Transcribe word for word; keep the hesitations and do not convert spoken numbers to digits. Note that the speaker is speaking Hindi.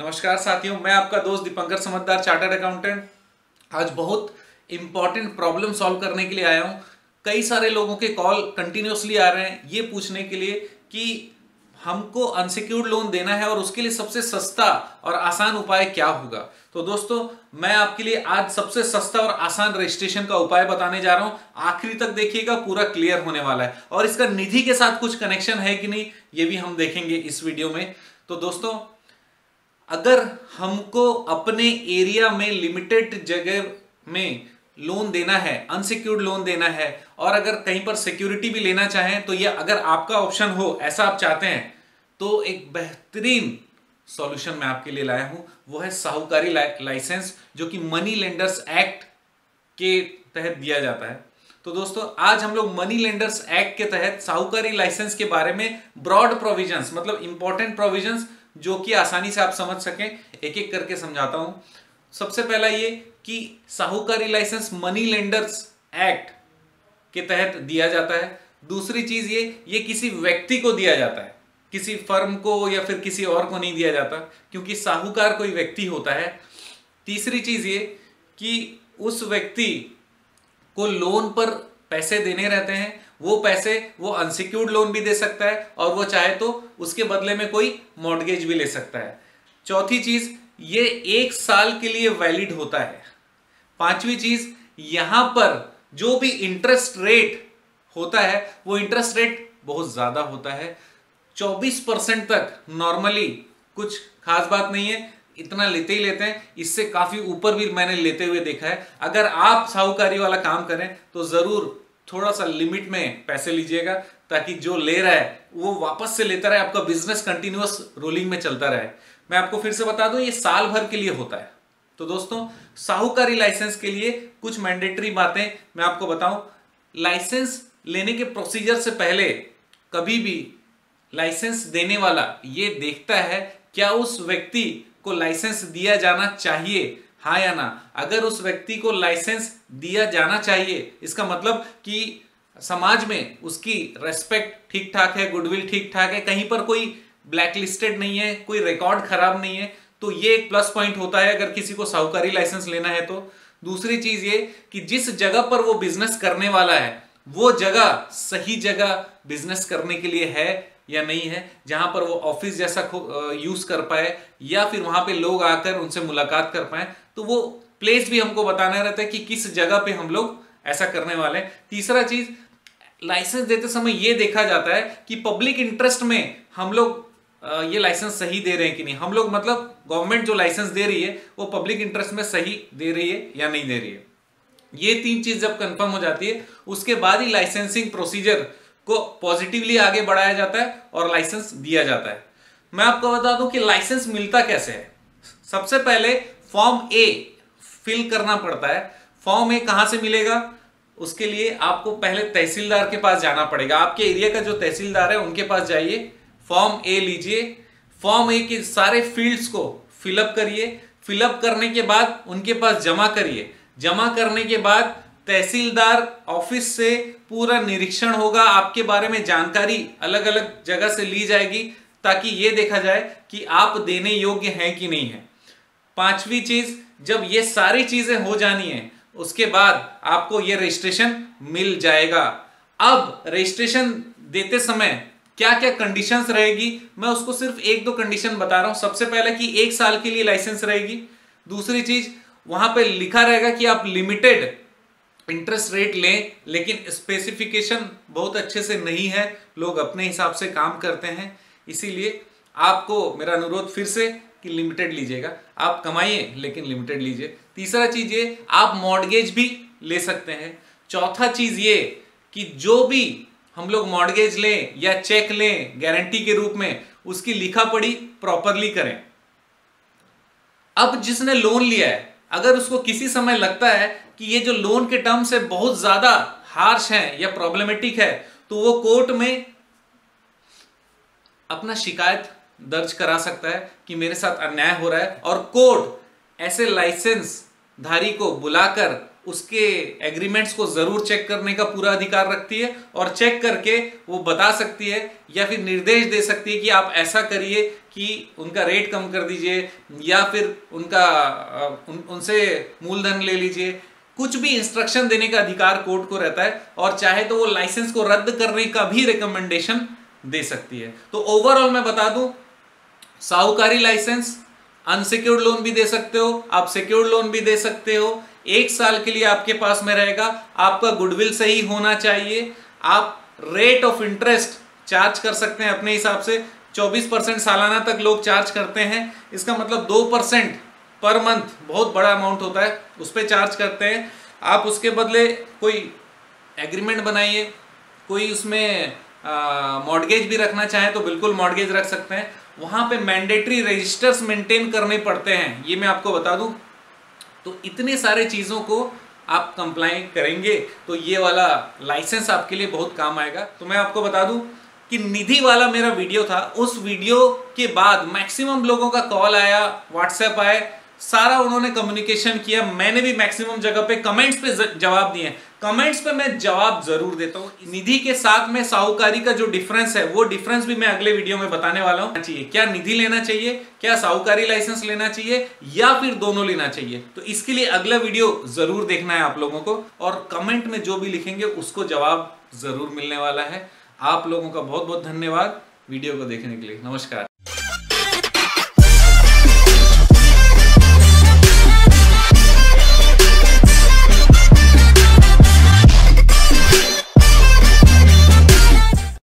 नमस्कार साथियों, मैं आपका दोस्त दीपंकर समझदार, चार्टर्ड अकाउंटेंट। आज बहुत इंपॉर्टेंट प्रॉब्लम सॉल्व करने के लिए आया हूं। कई सारे लोगों के कॉल कंटिन्यूसली आ रहे हैं ये पूछने के लिए कि हमको अनसिक्योर्ड लोन देना है और उसके लिए सबसे सस्ता और आसान उपाय क्या होगा। तो दोस्तों, मैं आपके लिए आज सबसे सस्ता और आसान रजिस्ट्रेशन का उपाय बताने जा रहा हूं। आखिरी तक देखिएगा, पूरा क्लियर होने वाला है और इसका निधि के साथ कुछ कनेक्शन है कि नहीं ये भी हम देखेंगे इस वीडियो में। तो दोस्तों, अगर हमको अपने एरिया में लिमिटेड जगह में लोन देना है, अनसिक्योर्ड लोन देना है और अगर कहीं पर सिक्योरिटी भी लेना चाहें तो ये अगर आपका ऑप्शन हो, ऐसा आप चाहते हैं, तो एक बेहतरीन सॉल्यूशन मैं आपके लिए लाया हूं। वो है साहूकारी लाइसेंस, जो कि मनी लेंडर्स एक्ट के तहत दिया जाता है। तो दोस्तों, आज हम लोग मनी लेंडर्स एक्ट के तहत साहूकारी लाइसेंस के बारे में ब्रॉड प्रोविजंस, मतलब इंपॉर्टेंट प्रोविजंस जो कि आसानी से आप समझ सकें, एक एक करके समझाता हूं। सबसे पहला ये कि साहूकारी लाइसेंस मनी लेंडर्स एक्ट के तहत दिया जाता है। दूसरी चीज ये ये किसी व्यक्ति को दिया जाता है, किसी फर्म को या फिर किसी और को नहीं दिया जाता, क्योंकि साहूकार कोई व्यक्ति होता है। तीसरी चीज ये कि उस व्यक्ति को लोन पर पैसे देने रहते हैं, वो पैसे वो अनसिक्योर्ड लोन भी दे सकता है और वो चाहे तो उसके बदले में कोई मॉर्गेज भी ले सकता है। चौथी चीज, ये एक साल के लिए वैलिड होता है। पांचवी चीज, यहां पर जो भी इंटरेस्ट रेट होता है वो इंटरेस्ट रेट बहुत ज्यादा होता है, चौबीस परसेंट तक। नॉर्मली कुछ खास बात नहीं है, इतना लेते ही लेते हैं, इससे काफी ऊपर भी मैंने लेते हुए देखा है। अगर आप साहूकारी वाला काम करें तो जरूर थोड़ा सा लिमिट में पैसे लीजिएगा, ताकि जो ले रहा है वो वापस से लेता रहे, आपका बिजनेस कंटिन्यूअस रोलिंग में चलता रहे। मैं आपको फिर से बता दूं, ये साल भर के लिए होता है। तो दोस्तों, साहूकारी लाइसेंस के लिए कुछ मैंडेटरी बातें मैं आपको बताऊं। लाइसेंस लेने के प्रोसीजर से पहले कभी भी लाइसेंस देने वाला ये देखता है क्या उस व्यक्ति को लाइसेंस दिया जाना चाहिए, हाँ या ना। अगर उस व्यक्ति को लाइसेंस दिया जाना चाहिए, इसका मतलब कि समाज में उसकी रेस्पेक्ट ठीक ठाक है, गुडविल ठीक ठाक है, कहीं पर कोई ब्लैक लिस्टेड नहीं है, कोई रिकॉर्ड खराब नहीं है, तो ये एक प्लस पॉइंट होता है अगर किसी को साहूकारी लाइसेंस लेना है तो। दूसरी चीज ये कि जिस जगह पर वो बिजनेस करने वाला है वो जगह सही जगह बिजनेस करने के लिए है या नहीं है, जहां पर वो ऑफिस जैसा यूज कर पाए या फिर वहां पे लोग आकर उनसे मुलाकात कर पाए। तो वो प्लेस भी हमको बताना रहता है कि किस जगह पे हम लोग ऐसा करने वाले हैं। तीसरा चीज, लाइसेंस देते समय ये देखा जाता है कि पब्लिक इंटरेस्ट में हम लोग ये लाइसेंस सही दे रहे हैं कि नहीं। हम लोग मतलब गवर्नमेंट जो लाइसेंस दे रही है वो पब्लिक इंटरेस्ट में सही दे रही है या नहीं दे रही है। ये तीन चीज जब कंफर्म हो जाती है, उसके बाद ही लाइसेंसिंग प्रोसीजर को पॉजिटिवली आगे बढ़ाया जाता है और लाइसेंस दिया जाता है। मैं आपको बता दूं कि लाइसेंस मिलता कैसे है। सबसे पहले फॉर्म ए फिल करना पड़ता है। फॉर्म ए कहां से मिलेगा, उसके लिए आपको पहले तहसीलदार के पास जाना पड़ेगा। आपके एरिया का जो तहसीलदार है उनके पास जाइए, फॉर्म ए लीजिए। फॉर्म ए के सारे फील्ड्स को फिलअप करिए। फिलअप करने के बाद उनके पास जमा करिए। जमा करने के बाद तहसीलदार ऑफिस से पूरा निरीक्षण होगा, आपके बारे में जानकारी अलग अलग जगह से ली जाएगी, ताकि यह देखा जाए कि आप देने योग्य हैं कि नहीं है। पांचवी चीज, जब ये सारी चीजें हो जानी है उसके बाद आपको ये रजिस्ट्रेशन मिल जाएगा। अब रजिस्ट्रेशन देते समय क्या क्या कंडीशंस रहेगी, मैं उसको सिर्फ एक दो कंडीशन बता रहा हूं। सबसे पहले कि एक साल के लिए लाइसेंस रहेगी। दूसरी चीज, वहां पे लिखा रहेगा कि आप लिमिटेड इंटरेस्ट रेट लें, लेकिन स्पेसिफिकेशन बहुत अच्छे से नहीं है, लोग अपने हिसाब से काम करते हैं। इसीलिए आपको मेरा अनुरोध फिर से कि लिमिटेड लीजिएगा। आप कमाइए लेकिन लिमिटेड लीजिए। तीसरा चीज ये, आप मॉर्गेज भी ले सकते हैं। चौथा चीज ये कि जो भी हम लोग मॉर्गेज लें या चेक लें गारंटी के रूप में, उसकी लिखा पढ़ी प्रॉपरली करें। अब जिसने लोन लिया है, अगर उसको किसी समय लगता है कि ये जो लोन के टर्म्स है बहुत ज्यादा हार्श हैं या प्रॉब्लमेटिक है, तो वो कोर्ट में अपना शिकायत दर्ज करा सकता है कि मेरे साथ अन्याय हो रहा है, और कोर्ट ऐसे लाइसेंस धारी को बुलाकर उसके एग्रीमेंट्स को जरूर चेक करने का पूरा अधिकार रखती है और चेक करके वो बता सकती है या फिर निर्देश दे सकती है कि आप ऐसा करिए कि उनका रेट कम कर दीजिए या फिर उनका उन, उनसे मूलधन ले लीजिए। कुछ भी इंस्ट्रक्शन देने का अधिकार कोर्ट को रहता है और चाहे तो वो लाइसेंस को रद्द करने का भी रिकमेंडेशन दे सकती है। तो ओवरऑल मैं बता दूं, साहूकारी लाइसेंस अनसिक्योर्ड लोन भी दे सकते हो, आप सिक्योर्ड लोन भी दे सकते हो। एक साल के लिए आपके पास में रहेगा, आपका गुडविल सही होना चाहिए। आप रेट ऑफ इंटरेस्ट चार्ज कर सकते हैं अपने हिसाब से, चौबीस परसेंट सालाना तक लोग चार्ज करते हैं। इसका मतलब दो परसेंट पर मंथ, बहुत बड़ा अमाउंट होता है, उस पर चार्ज करते हैं। आप उसके बदले कोई एग्रीमेंट बनाइए, कोई उसमें मॉर्गेज भी रखना चाहें तो बिल्कुल मॉर्गेज रख सकते हैं। वहां पे मैंडेटरी रजिस्टर्स मेंटेन करने पड़ते हैं, ये मैं आपको बता दूं। तो इतने सारे चीजों को आप कंप्लाई करेंगे तो ये वाला लाइसेंस आपके लिए बहुत काम आएगा। तो मैं आपको बता दूं कि निधि वाला मेरा वीडियो था, उस वीडियो के बाद मैक्सिमम लोगों का कॉल आया, व्हाट्सएप आए, सारा उन्होंने कम्युनिकेशन किया। मैंने भी मैक्सिमम जगह पे कमेंट्स पे जवाब दिए। कमेंट्स पे मैं जवाब जरूर देता हूं। निधि के साथ में साहूकारी का जो डिफरेंस है वो डिफरेंस भी मैं अगले वीडियो में बताने वाला हूं। चाहिए क्या निधि लेना चाहिए, क्या साहूकारी लाइसेंस लेना चाहिए या फिर दोनों लेना चाहिए, तो इसके लिए अगला वीडियो जरूर देखना है आप लोगों को। और कमेंट में जो भी लिखेंगे उसको जवाब जरूर मिलने वाला है। आप लोगों का बहुत बहुत धन्यवाद वीडियो को देखने के लिए। नमस्कार।